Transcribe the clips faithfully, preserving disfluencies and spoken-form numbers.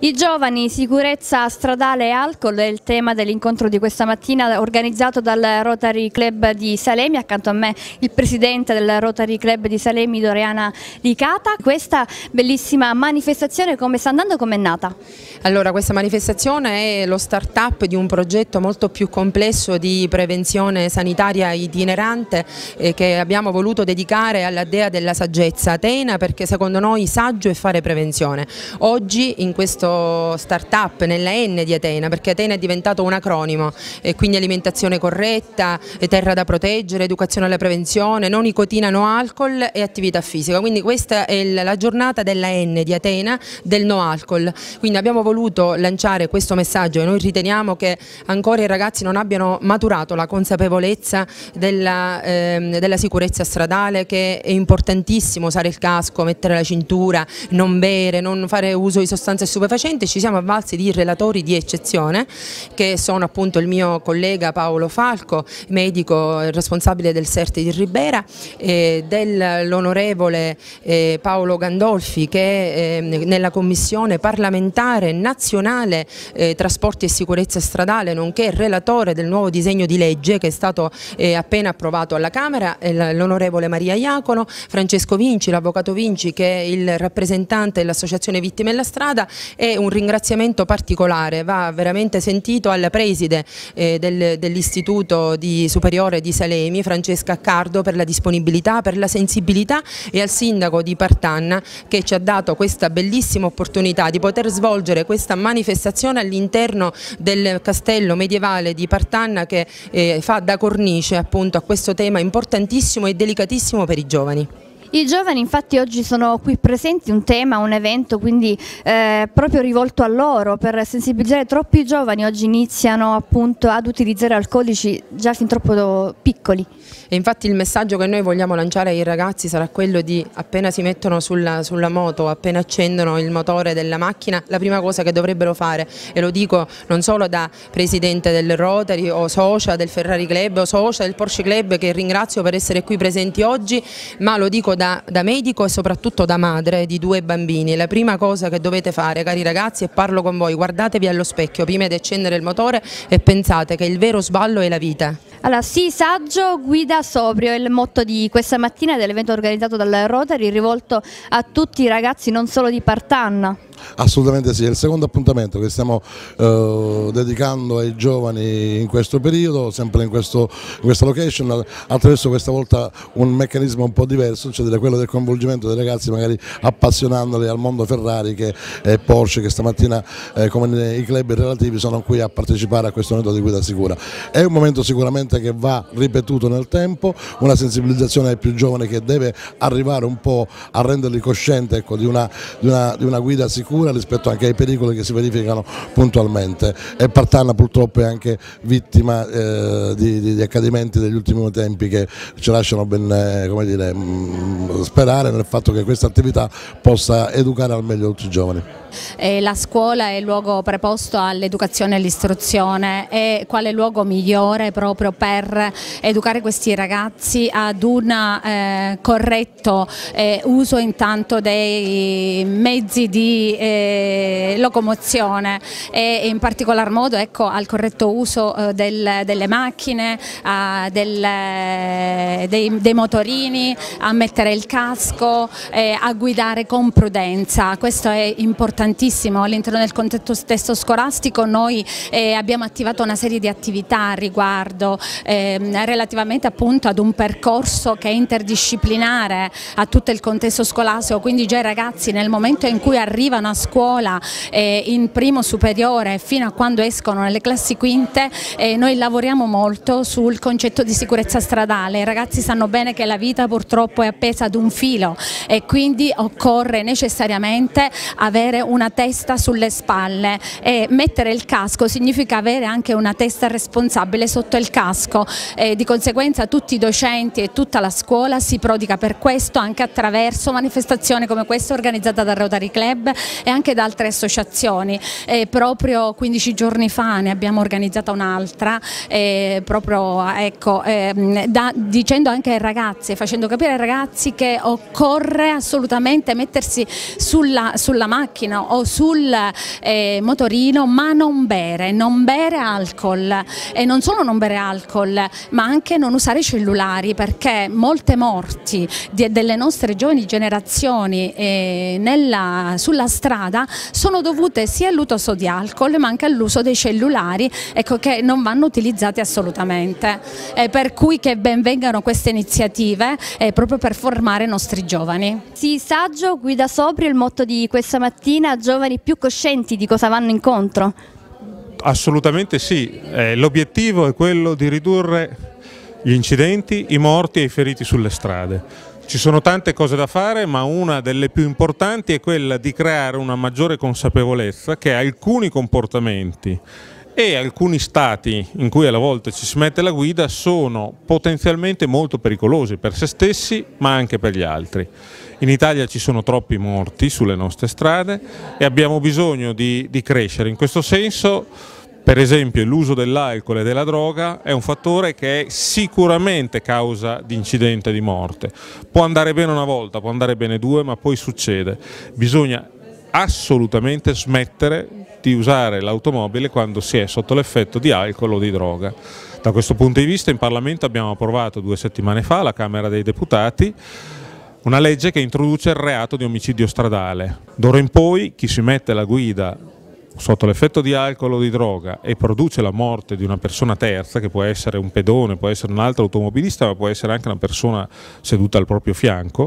I giovani, sicurezza stradale e alcol è il tema dell'incontro di questa mattina organizzato dal Rotary Club di Salemi. Accanto a me il presidente del Rotary Club di Salemi, Doriana Licata. Questa bellissima manifestazione come sta andando, come è nata? Allora, questa manifestazione è lo start-up di un progetto molto più complesso di prevenzione sanitaria itinerante eh, che abbiamo voluto dedicare alla dea della saggezza, Atena, perché secondo noi saggio è fare prevenzione. Oggi in questo start-up, nella N di Atena, perché Atena è diventato un acronimo, e quindi alimentazione corretta, terra da proteggere, educazione alla prevenzione, no nicotina, no alcol e attività fisica. Quindi questa è la giornata della N di Atena, del no alcol. Quindi abbiamo voluto lanciare questo messaggio e noi riteniamo che ancora i ragazzi non abbiano maturato la consapevolezza della, eh, della sicurezza stradale, che è importantissimo usare il casco, mettere la cintura, non bere, non fare uso di sostanze stupefacenti. Ci siamo avvalsi di relatori di eccezione che sono appunto il mio collega Paolo Falco, medico responsabile del Serte di Ribera, e dell'onorevole eh, Paolo Gandolfi, che eh, nella commissione parlamentare nazionale eh, trasporti e sicurezza stradale, nonché relatore del nuovo disegno di legge che è stato eh, appena approvato alla Camera, l'onorevole Maria Iacono, Francesco Vinci, l'avvocato Vinci, che è il rappresentante dell'Associazione Vittime della Strada. E un ringraziamento particolare va veramente sentito alla preside eh, del, dell'Istituto di Superiore di Salemi, Francesca Accardo, per la disponibilità, per la sensibilità, e al sindaco di Partanna, che ci ha dato questa bellissima opportunità di poter svolgere questa manifestazione all'interno del castello medievale di Partanna, che eh, fa da cornice appunto a questo tema importantissimo e delicatissimo per i giovani. I giovani infatti oggi sono qui presenti, un tema, un evento quindi eh, proprio rivolto a loro, per sensibilizzare. Troppi giovani oggi iniziano appunto ad utilizzare alcolici già fin troppo piccoli. E infatti il messaggio che noi vogliamo lanciare ai ragazzi sarà quello di, appena si mettono sulla, sulla moto, appena accendono il motore della macchina, la prima cosa che dovrebbero fare, e lo dico non solo da presidente del Rotary o socia del Ferrari Club o socia del Porsche Club, che ringrazio per essere qui presenti oggi, ma lo dico da Da, da medico e soprattutto da madre di due bambini. La prima cosa che dovete fare, cari ragazzi, e parlo con voi, guardatevi allo specchio prima di accendere il motore e pensate che il vero sballo è la vita. Allora, sì, saggio, guida sobrio è il motto di questa mattina dell'evento organizzato dal Rotary, rivolto a tutti i ragazzi, non solo di Partanna. Assolutamente sì, è il secondo appuntamento che stiamo eh, dedicando ai giovani in questo periodo, sempre in, questo, in questa location, attraverso questa volta un meccanismo un po' diverso, cioè quello del coinvolgimento dei ragazzi, magari appassionandoli al mondo Ferrari che è Porsche, che stamattina eh, come i club relativi sono qui a partecipare a questo metodo di guida sicura. È un momento sicuramente che va ripetuto nel tempo, una sensibilizzazione ai più giovani che deve arrivare un po' a renderli coscienti, ecco, di, una, di, una, di una guida sicura rispetto anche ai pericoli che si verificano puntualmente. E Partanna purtroppo è anche vittima eh, di, di, di accadimenti degli ultimi tempi che ci lasciano ben eh, come dire, mh, sperare nel fatto che questa attività possa educare al meglio tutti i giovani. Eh, la scuola è il luogo preposto all'educazione e all'istruzione, e quale luogo migliore proprio per educare questi ragazzi ad un eh, corretto eh, uso intanto dei mezzi di eh, locomozione, e in particolar modo, ecco, al corretto uso eh, del, delle macchine, a del, dei, dei motorini, a mettere il casco, eh, a guidare con prudenza. Questo è importante. All'interno del contesto scolastico noi eh, abbiamo attivato una serie di attività a riguardo, eh, relativamente appunto ad un percorso che è interdisciplinare a tutto il contesto scolastico, quindi già i ragazzi nel momento in cui arrivano a scuola eh, in primo superiore fino a quando escono nelle classi quinte, eh, noi lavoriamo molto sul concetto di sicurezza stradale. I ragazzi sanno bene che la vita purtroppo è appesa ad un filo e quindi occorre necessariamente avere un una testa sulle spalle, e mettere il casco significa avere anche una testa responsabile sotto il casco, e di conseguenza tutti i docenti e tutta la scuola si prodiga per questo, anche attraverso manifestazioni come questa organizzata dal Rotary Club e anche da altre associazioni. E proprio quindici giorni fa ne abbiamo organizzata un'altra, proprio ecco, eh, da, dicendo anche ai ragazzi, facendo capire ai ragazzi che occorre assolutamente mettersi sulla, sulla macchina o sul eh, motorino, ma non bere, non bere alcol, e non solo non bere alcol, ma anche non usare i cellulari, perché molte morti di, delle nostre giovani generazioni eh, nella, sulla strada sono dovute sia all'uso di alcol ma anche all'uso dei cellulari, ecco, che non vanno utilizzati assolutamente, eh, per cui che ben vengano queste iniziative eh, proprio per formare i nostri giovani. Sì, saggio, guida sobrio, il motto di questa mattina: giovani più coscienti di cosa vanno incontro. Assolutamente sì, eh, l'obiettivo è quello di ridurre gli incidenti, i morti e i feriti sulle strade. Ci sono tante cose da fare, ma una delle più importanti è quella di creare una maggiore consapevolezza che alcuni comportamenti e alcuni stati in cui alla volta ci si mette la guida sono potenzialmente molto pericolosi per se stessi ma anche per gli altri. In Italia ci sono troppi morti sulle nostre strade e abbiamo bisogno di, di crescere. In questo senso, per esempio, l'uso dell'alcol e della droga è un fattore che è sicuramente causa di incidente e di morte. Può andare bene una volta, può andare bene due, ma poi succede. Bisogna assolutamente smettere di usare l'automobile quando si è sotto l'effetto di alcol o di droga. Da questo punto di vista in Parlamento abbiamo approvato due settimane fa, alla Camera dei Deputati, una legge che introduce il reato di omicidio stradale. D'ora in poi chi si mette alla guida sotto l'effetto di alcol o di droga e produce la morte di una persona terza, che può essere un pedone, può essere un altro automobilista, ma può essere anche una persona seduta al proprio fianco,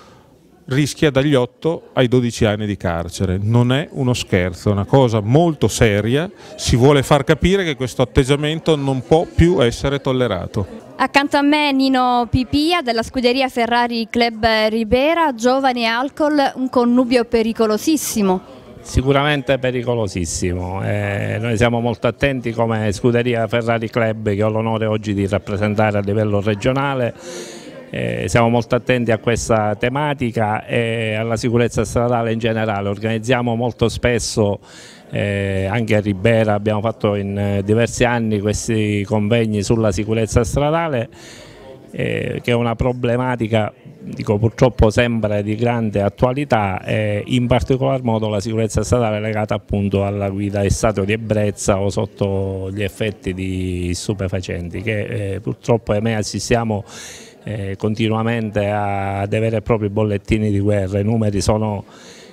rischia dagli otto ai dodici anni di carcere. Non è uno scherzo, è una cosa molto seria. Si vuole far capire che questo atteggiamento non può più essere tollerato. Accanto a me Nino Pipia della scuderia Ferrari Club Ribera. Giovani e alcol, un connubio pericolosissimo. Sicuramente pericolosissimo, eh, noi siamo molto attenti come scuderia Ferrari Club, che ho l'onore oggi di rappresentare a livello regionale. Eh, siamo molto attenti a questa tematica e alla sicurezza stradale in generale. Organizziamo molto spesso, eh, anche a Ribera abbiamo fatto in eh, diversi anni questi convegni sulla sicurezza stradale, eh, che è una problematica, dico, purtroppo sempre di grande attualità, e in particolar modo la sicurezza stradale legata appunto alla guida in stato di ebbrezza o sotto gli effetti di stupefacenti, che eh, purtroppo ahimè assistiamo Eh, continuamente a dei veri e propri bollettini di guerra. I numeri sono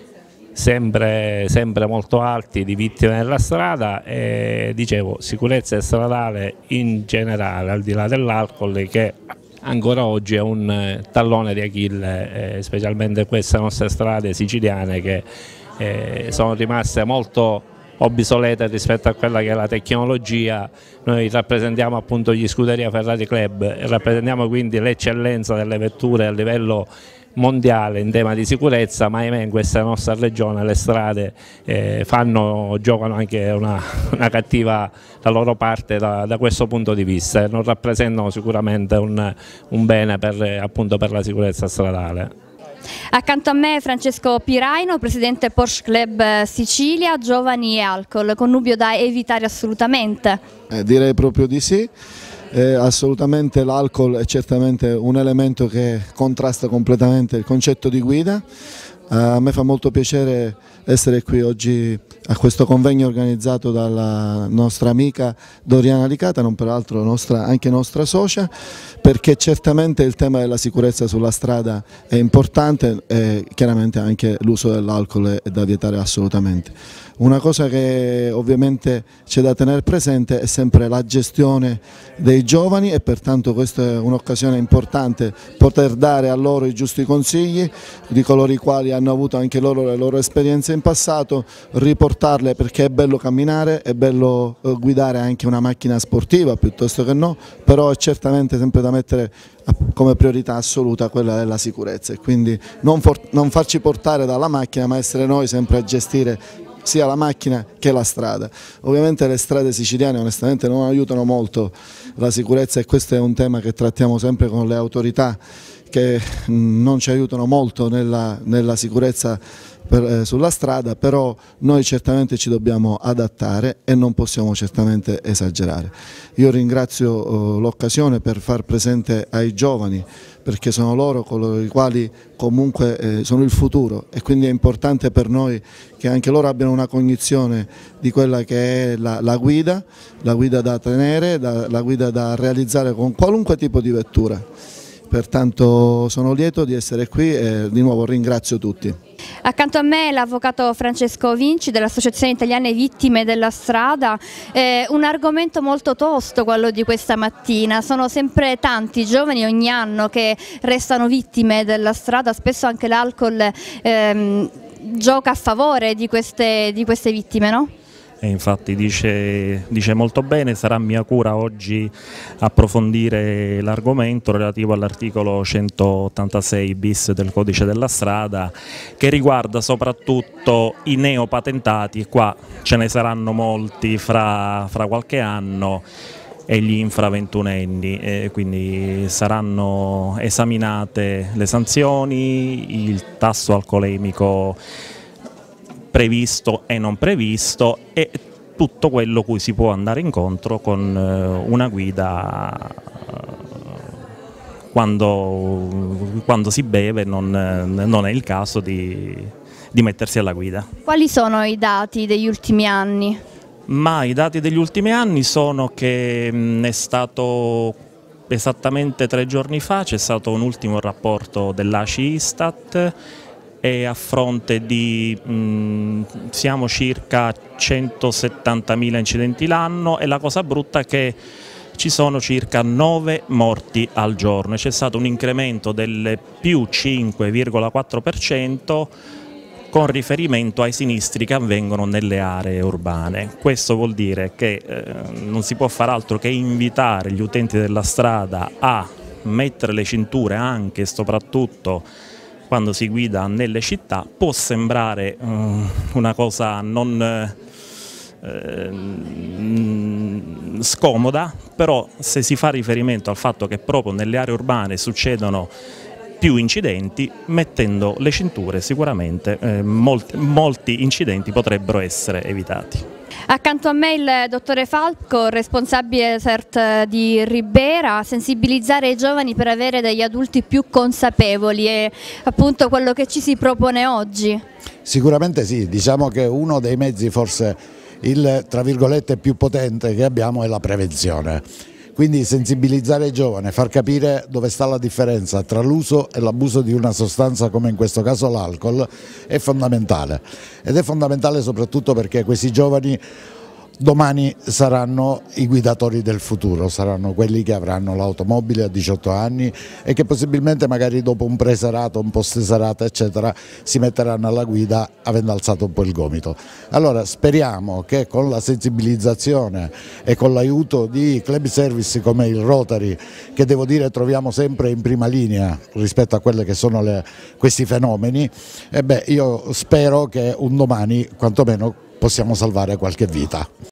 sempre, sempre molto alti di vittime nella strada e, dicevo, sicurezza stradale in generale, al di là dell'alcol, che ancora oggi è un eh, tallone di Achille, eh, specialmente queste nostre strade siciliane, che eh, sono rimaste molto obsolete rispetto a quella che è la tecnologia. Noi rappresentiamo appunto gli Scuderia Ferrari Club, rappresentiamo quindi l'eccellenza delle vetture a livello mondiale in tema di sicurezza, ma ahimè in questa nostra regione le strade eh, fanno, giocano anche una, una cattiva la loro parte da, da questo punto di vista, e non rappresentano sicuramente un, un bene per, appunto, per la sicurezza stradale. Accanto a me Francesco Piraino, presidente Porsche Club Sicilia. Giovani e alcol, connubio da evitare assolutamente? Eh, direi proprio di sì. Eh, assolutamente l'alcol è certamente un elemento che contrasta completamente il concetto di guida. Eh, a me fa molto piacere essere qui oggi a questo convegno organizzato dalla nostra amica Doriana Licata, non peraltro nostra, anche nostra socia, perché certamente il tema della sicurezza sulla strada è importante e chiaramente anche l'uso dell'alcol è da vietare assolutamente. Una cosa che ovviamente c'è da tenere presente è sempre la gestione dei giovani, e pertanto questa è un'occasione importante, poter dare a loro i giusti consigli di coloro i quali hanno avuto anche loro le loro esperienze in passato, riportarle, perché è bello camminare, è bello guidare anche una macchina sportiva piuttosto che no, però è certamente sempre da mettere come priorità assoluta quella della sicurezza, e quindi non, non farci portare dalla macchina, ma essere noi sempre a gestire sia la macchina che la strada. Ovviamente le strade siciliane onestamente non aiutano molto la sicurezza, e questo è un tema che trattiamo sempre con le autorità che non ci aiutano molto nella, nella sicurezza per, eh, sulla strada, però noi certamente ci dobbiamo adattare e non possiamo certamente esagerare. Io ringrazio eh, l'occasione per far presente ai giovani, perché sono loro coloro i quali comunque eh, sono il futuro, e quindi è importante per noi che anche loro abbiano una cognizione di quella che è la, la guida, la guida da tenere, da, la guida da realizzare con qualunque tipo di vettura. Pertanto sono lieto di essere qui e di nuovo ringrazio tutti. Accanto a me l'avvocato Francesco Vinci dell'Associazione Italiane Vittime della Strada. Eh, un argomento molto tosto quello di questa mattina, sono sempre tanti giovani ogni anno che restano vittime della strada, spesso anche l'alcol ehm, gioca a favore di queste, di queste vittime, no? E infatti dice, dice molto bene, sarà mia cura oggi approfondire l'argomento relativo all'articolo centottantasei bis del codice della strada, che riguarda soprattutto i neopatentati, qua ce ne saranno molti fra, fra qualche anno, e gli infraventunenni, e quindi saranno esaminate le sanzioni, il tasso alcolemico previsto e non previsto e tutto quello cui si può andare incontro con una guida quando, quando si beve, non, non è il caso di, di mettersi alla guida. Quali sono i dati degli ultimi anni? Ma i dati degli ultimi anni sono che mh, è stato esattamente tre giorni fa, c'è stato un ultimo rapporto dell'A C I Istat, e a fronte di mh, siamo circa centosettantamila incidenti l'anno, e la cosa brutta è che ci sono circa nove morti al giorno, e c'è stato un incremento del più cinque virgola quattro per cento con riferimento ai sinistri che avvengono nelle aree urbane. Questo vuol dire che eh, non si può far altro che invitare gli utenti della strada a mettere le cinture anche e soprattutto quando si guida nelle città. Può sembrare um, una cosa non eh, scomoda, però se si fa riferimento al fatto che proprio nelle aree urbane succedono più incidenti, mettendo le cinture sicuramente eh, molti, molti incidenti potrebbero essere evitati. Accanto a me il dottore Falco, responsabile S E R T di Ribera. Sensibilizzare i giovani per avere degli adulti più consapevoli è appunto quello che ci si propone oggi. Sicuramente sì, diciamo che uno dei mezzi, forse il tra virgolette più potente che abbiamo, è la prevenzione. Quindi sensibilizzare i giovani, far capire dove sta la differenza tra l'uso e l'abuso di una sostanza come in questo caso l'alcol è fondamentale, ed è fondamentale soprattutto perché questi giovani domani saranno i guidatori del futuro, saranno quelli che avranno l'automobile a diciotto anni e che possibilmente magari dopo un pre-serata, un post-serata eccetera si metteranno alla guida avendo alzato un po' il gomito. Allora speriamo che con la sensibilizzazione e con l'aiuto di club service come il Rotary, che devo dire troviamo sempre in prima linea rispetto a quelle che sono le, questi fenomeni, e beh, io spero che un domani quantomeno possiamo salvare qualche vita.